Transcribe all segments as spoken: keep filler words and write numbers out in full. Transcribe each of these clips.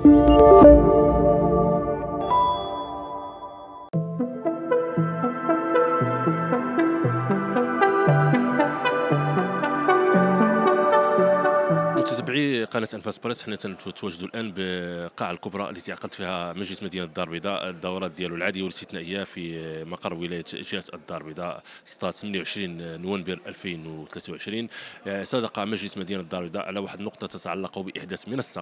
متابعي قناه انفاس بريس، حنا تنتواجدوا الان بالقاعه الكبرى التي عقد فيها مجلس مدينه الدار البيضاء الدورات ديالو العاديه والاستثنائيه في مقر ولايه جهه الدار البيضاء ستة ثمانية وعشرين نوفمبر ألفين وثلاثة وعشرين. صادق مجلس مدينه الدار البيضاء على واحد النقطه تتعلق باحداث منصه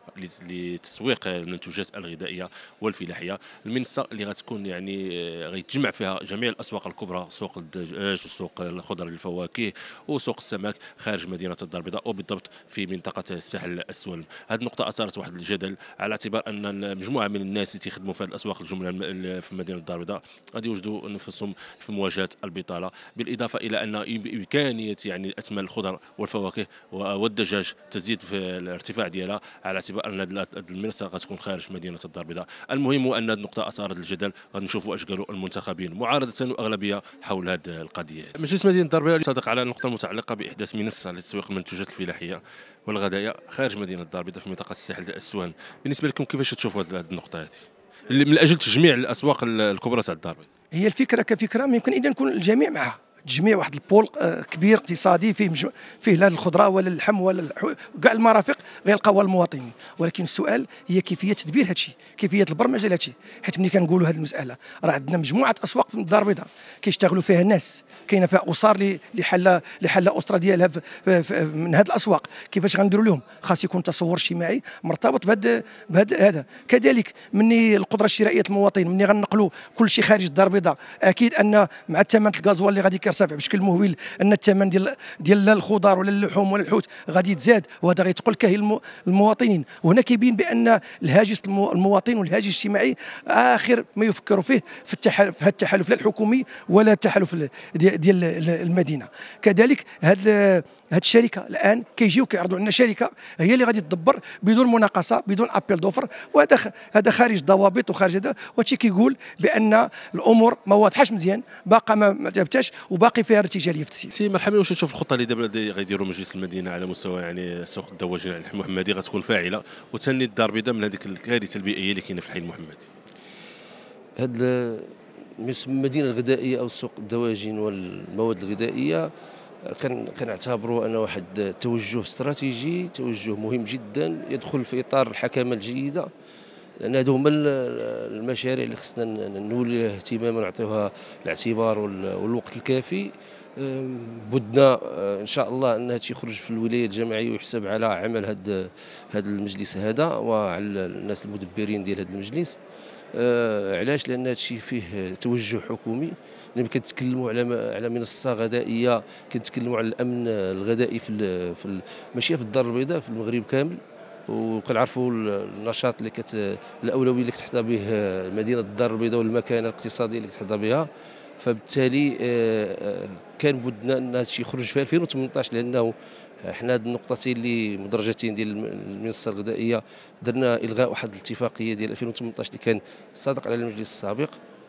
لتسويق المنتوجات الغذائيه والفلاحيه. المنصه اللي غتكون يعني غيتجمع فيها جميع الاسواق الكبرى، سوق الدجاج وسوق الخضر والفواكه وسوق السمك خارج مدينه الدار البيضاء وبالضبط في منطقه الساحل السلم. هذه النقطة أثارت واحد الجدل على اعتبار أن مجموعة من الناس اللي تيخدموا في هذه الأسواق الجملة في مدينة الدار البيضاء غادي يوجدوا نفسهم في مواجهة البطالة، بالإضافة إلى أن بإمكانية يعني أثمان الخضر والفواكه والدجاج تزيد في الارتفاع ديالها على اعتبار أن هذه المنصة غتكون خارج مدينة الدار البيضاء. المهم هو أن هذه النقطة أثارت الجدل، غادي نشوفوا اش قالوا المنتخبين معارضة وأغلبية حول هذه القضية. مجلس مدينة الدار البيضاء صادق على النقطة المتعلقة بإحداث منصة لتسويق المنتوجات الفلاحية والغذائيه خارج مدينه الدار البيضاء في منطقه الساحل السوان. بالنسبه لكم كيفاش تشوفوا هذه النقطه هذه اللي من اجل تجميع الاسواق الكبرى تاع الدار البيضاء؟ هي الفكره كفكره ما يمكن اذا نكون الجميع معها، تجميع واحد البول كبير اقتصادي فيه مجمع فيه لا الخضره ولا اللحم ولا كاع المرافق غيلقاوها المواطنين، ولكن السؤال هي كيفيه تدبير هذا الشيء، كيفيه البرمجه لهذا الشيء، حيت ملي كنقولوا هذه المساله راه عندنا مجموعه اسواق في الدار البيضاء كيشتغلوا فيها الناس، كاينه فيها اسر اللي حل اللي حل اسره ديالها من هذه الاسواق، كيفاش غنديروا لهم؟ خاص يكون تصور اجتماعي مرتبط بهذا بهذا هذا. كذلك مني القدره الشرائيه المواطن مني غنقلوا كل شيء خارج الدار البيضاء، اكيد ان مع الثمن الغازوال اللي غادي كيرتفع بشكل مهول ان الثمن ديال ديال الخضار ولا اللحوم ولا الحوت غادي يتزاد، وهذا غيتقل كاهل المواطنين. وهنا كيبين بان الهاجس المواطن والهاجس الاجتماعي اخر ما يفكروا فيه في التحالف، هذا التحالف لا الحكومي ولا التحالف ديال المدينه. كذلك هذه هذه الشركه الان كيجيو كيعرضوا لنا شركه هي اللي غادي تدبر بدون مناقصه بدون ابيل دوفر، وهذا هذا خارج ضوابط وخارج هذا، وهادشي كيقول بان الامور ما واضحاش مزيان، باقا ما ثبتاش وباقي فيها ارتجاليه في التسيير. سي مرحبا، واش تشوف الخطه اللي دابا غيديروا مجلس المدينه على مستوى يعني سوق الدواجن على الحي المحمدي غتكون فاعله وتني الدار البيضاء من هذيك الكارثه البيئيه اللي كاينه في الحي المحمدي؟ هاد المدينه الغذائيه او سوق الدواجن والمواد الغذائيه كنعتبروا انه واحد توجه استراتيجي، توجه مهم جدا يدخل في اطار الحكامه الجيده، لان هادو هما المشاريع اللي خصنا نولي لها اهتمام ونعطيوها الاعتبار والوقت الكافي. بدنا ان شاء الله ان هادشي يخرج في الولايه الجماعيه ويحسب على عمل هذا هذا المجلس هذا وعلى الناس المدبرين ديال هذا المجلس. آه علاش؟ لان هادشي فيه توجه حكومي، لما كنتكلموا على على منصه غذائيه كنتكلموا على الامن الغذائي في في ماشي في الدار البيضاء، في المغرب كامل، وكنعرفوا النشاط اللي كت الاولويه اللي كتحظى به مدينه الدار البيضاء والمكانه الاقتصاديه اللي كتحظى بها. فبالتالي كان بدنا ان هادشي يخرج في ألفين وثمنطاش، لانه حنا هاد النقطتين اللي مدرجتين ديال المنصه الغذائيه درنا الغاء واحد الاتفاقيه ديال ألفين وثمنطاش اللي كان صادق على المجلس السابق،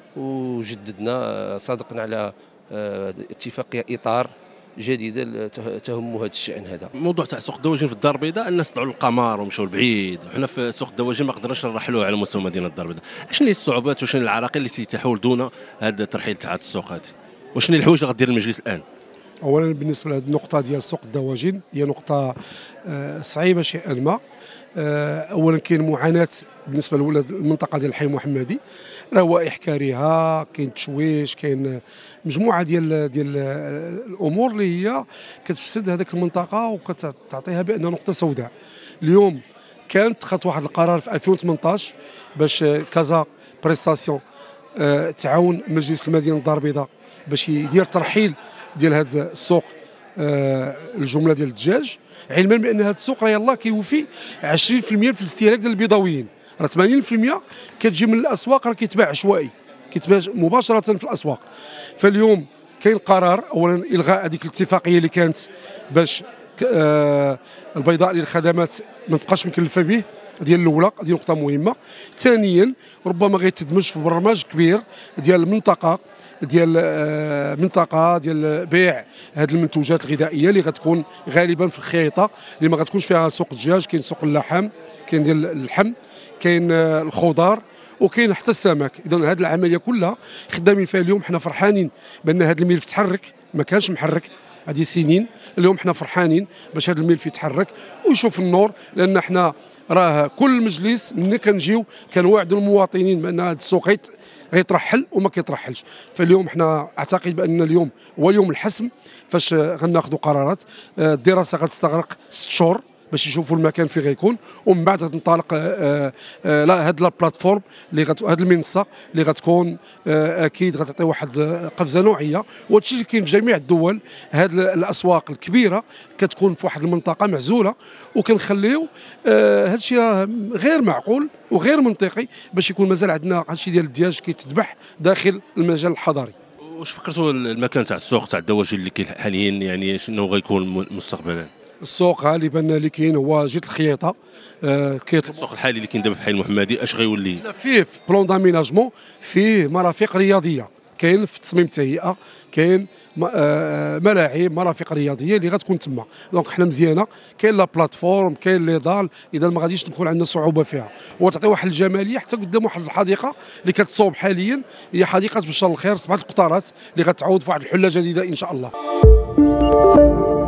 وجددنا صادقنا على اتفاقيه اطار جديده تهم هذا الشان هذا. موضوع تاع سوق الدواجن في الدار البيضاء الناس طلعوا للقمر ومشاو لبعيد، وحنا في سوق الدواجن ما قدرناش نرحلوه على مستوى مدينه الدار البيضاء. شنو هي الصعوبات وشنو العراقيل اللي سيتاحوا دون هذا الترحيل تاع هذه السوق هذه؟ وشنو الحوايج اللي غدير المجلس الان؟ اولا بالنسبه لهذه النقطه ديال سوق الدواجن هي نقطه صعيبه شيئا ما. اولا كاين معاناه بالنسبه للمنطقه ديال الحي المحمدي، روائح كريهه، كاين تشويش، كاين مجموعه ديال ديال الامور اللي هي كتفسد هذيك المنطقه وكتعطيها بان نقطه سوداء. اليوم كانت خط واحد القرار في ألفين وثمنطاش باش كازا بريستاسيون تعاون مجلس المدينه الدار البيضاء باش يدير ترحيل ديال هذا السوق الجمله ديال الدجاج، علما بان هذا السوق راه يلاه كيوفي عشرين بالمئة في الاستهلاك ديال البيضاويين، راه ثمانين بالمئة كتجي من الاسواق راه كيتباع عشوائي، كيتباع مباشره في الاسواق. فاليوم كاين قرار اولا الغاء هذيك الاتفاقيه اللي كانت باش آه البيضاء للخدمات ما تبقاش مكلفه به، ديال الاولى، هذه نقطه مهمه. ثانيا ربما غيتدمج في برنامج كبير ديال المنطقه ديال منطقه ديال بيع هذه المنتوجات الغذائيه اللي غتكون غالبا في الخريطه اللي ما غتكونش فيها سوق الدجاج، كاين سوق اللحم، كاين ديال اللحم، كاين الخضار، وكاين حتى السمك. اذا هذه العمليه كلها خدامين فيها اليوم. حنا فرحانين بان هذا الملف تحرك، ما كانش محرك هذه سنين. اليوم حنا فرحانين باش هذا الملف يتحرك ويشوف النور، لان حنا راه كل مجلس ملي كنجيو كنواعدوا المواطنين بان هذا السوق غيترحل وما كيترحلش. فاليوم حنا اعتقد بان اليوم هو اليوم الحسم فاش غناخذوا قرارات. الدراسه غتستغرق ست شهور باش يشوفوا المكان فين غيكون، ومن بعد غتنطلق لا هاد لا بلاتفورم اللي غت هاد المنصه اللي غتكون اكيد غتعطي واحد قفزه نوعيه. وهادشي اللي كاين في جميع الدول، هاد الاسواق الكبيره كتكون في واحد المنطقه معزوله، وكنخليو هادشي راه غير معقول وغير منطقي باش يكون مازال عندنا هادشي ديال الدجاج كيتذبح داخل المجال الحضري. واش فكرتوا المكان تاع السوق تاع الدواجن اللي كاين حاليا، يعني شنو غيكون مستقبلا؟ السوق غالبا اللي كاين هو جهه الخياطه. آه كيطلب السوق الحالي اللي كاين دابا في حي المحمدي اش غيولي؟ فيه في بلون داميناجمون، فيه مرافق رياضيه، كاين في تصميم التهيئه، كاين آه ملاعب مرافق رياضيه اللي غتكون تما. دونك حنا مزيانه، كاين لا بلاتفورم، كاين لي دال، اذا ما غاديش نكون عندنا صعوبه فيها، وتعطي واحد الجماليه حتى قدام واحد الحديقه اللي كتصوب حاليا، هي حديقه بشار الخير، سبعه القطارات اللي غتعود في واحد الحله جديده ان شاء الله.